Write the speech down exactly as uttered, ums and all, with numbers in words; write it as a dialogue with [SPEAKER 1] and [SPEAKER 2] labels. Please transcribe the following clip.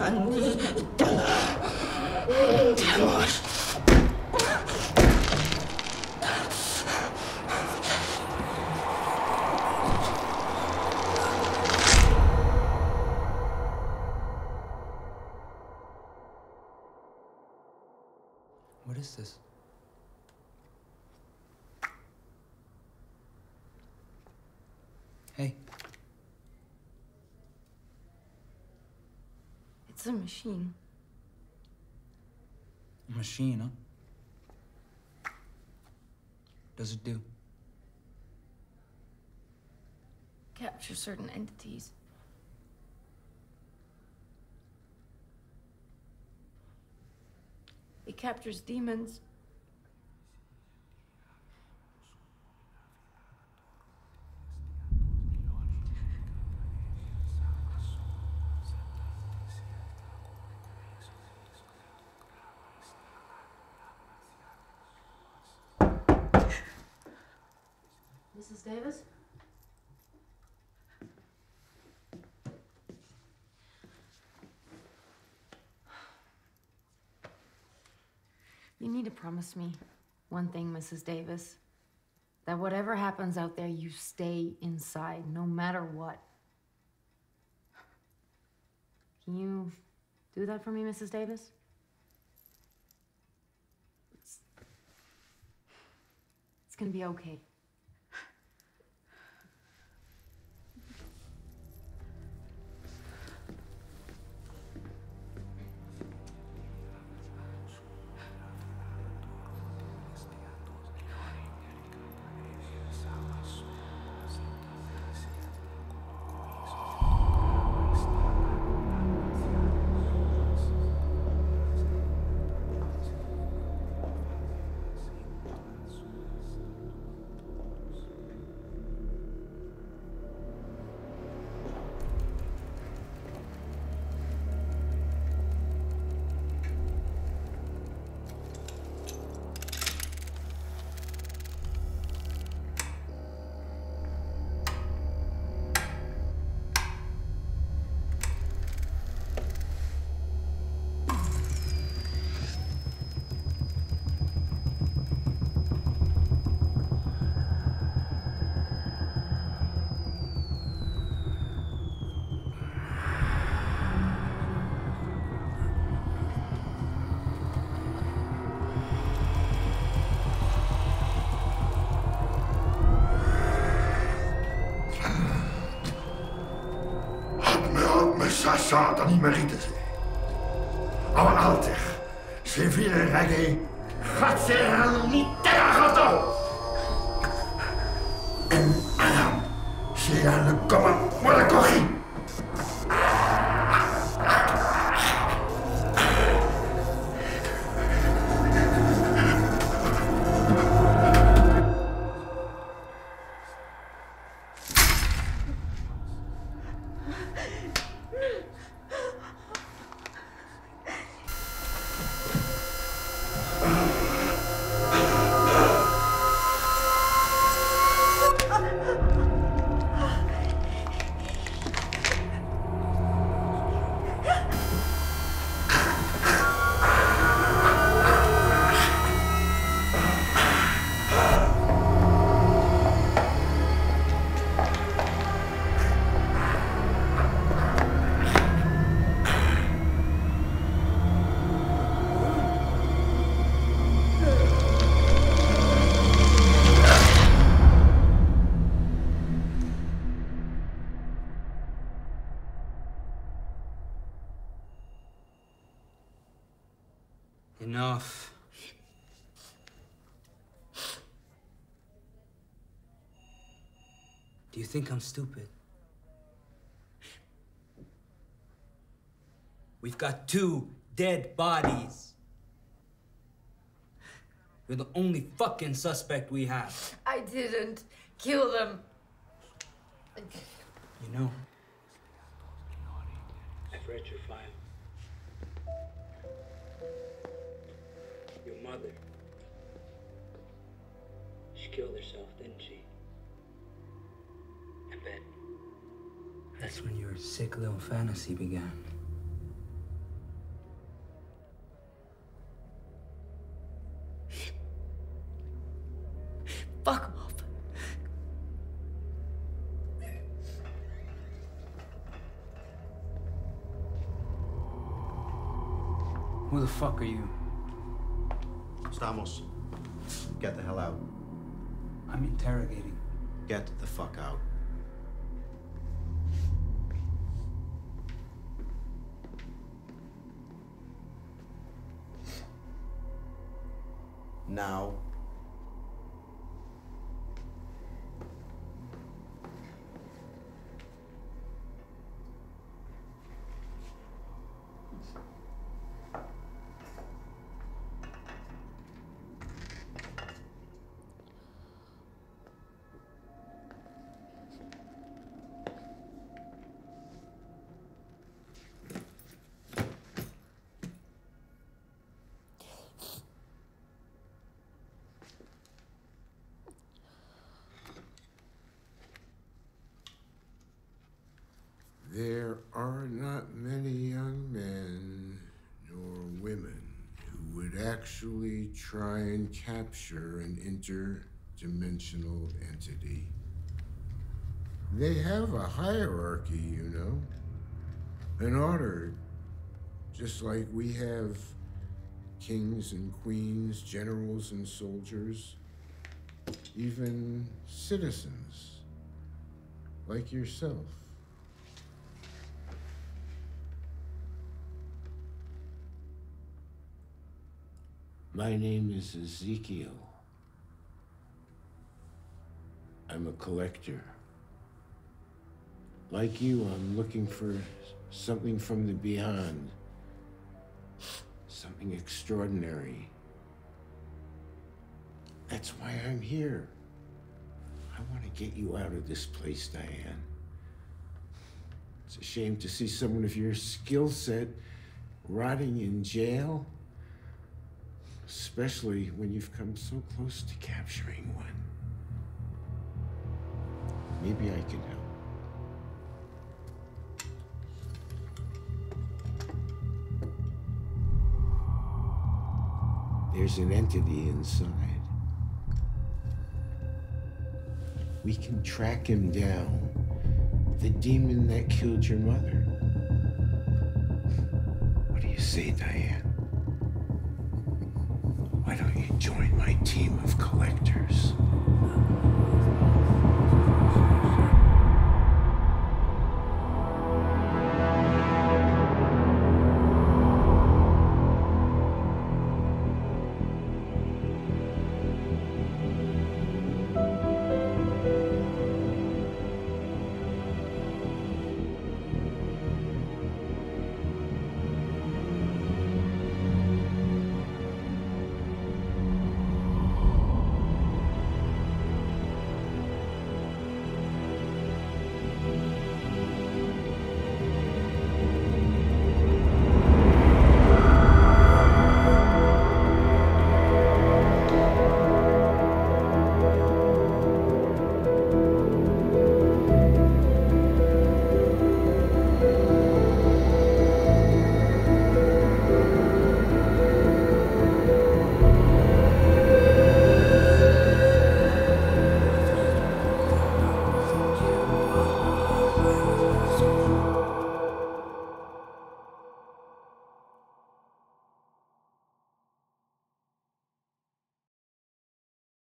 [SPEAKER 1] What is this? Hey.
[SPEAKER 2] It's a machine.
[SPEAKER 1] A machine, huh? What does it do?
[SPEAKER 2] Capture certain entities. It captures demons. Missus Davis? You need to promise me one thing, Missus Davis. That whatever happens out there, you stay inside, no matter what. Can you do that for me, Missus Davis? It's, it's gonna be okay.
[SPEAKER 3] Sasa niet meer rieten ze. Aber alter, se viene reggae, faccia l'intera gato. En Adam, se la coma muere cogí.
[SPEAKER 1] Enough. Do you think I'm stupid? We've got two dead bodies. You're the only fucking suspect we have.
[SPEAKER 2] I didn't kill them.
[SPEAKER 1] You know,
[SPEAKER 4] I've read your file. Your mother, she killed herself, didn't she? I bet.
[SPEAKER 1] That's when your sick little fantasy began.
[SPEAKER 5] fuck off.
[SPEAKER 1] Who the fuck are you?
[SPEAKER 6] Stamos. Get the hell out.
[SPEAKER 1] I'm interrogating.
[SPEAKER 6] Get the fuck out. Now.
[SPEAKER 3] There are not many young men nor women who would actually try and capture an interdimensional entity. They have a hierarchy, you know, an order, just like we have kings and queens, generals and soldiers, even citizens, like yourself. My name is Ezekiel. I'm a collector. Like you, I'm looking for something from the beyond. Something extraordinary. That's why I'm here. I want to get you out of this place, Diane. It's a shame to see someone of your skill set rotting in jail. Especially when you've come so close to capturing one. Maybe I can help. There's an entity inside. We can track him down. The demon that killed your mother. What do you say, Diane? Why don't you join my team of collectors?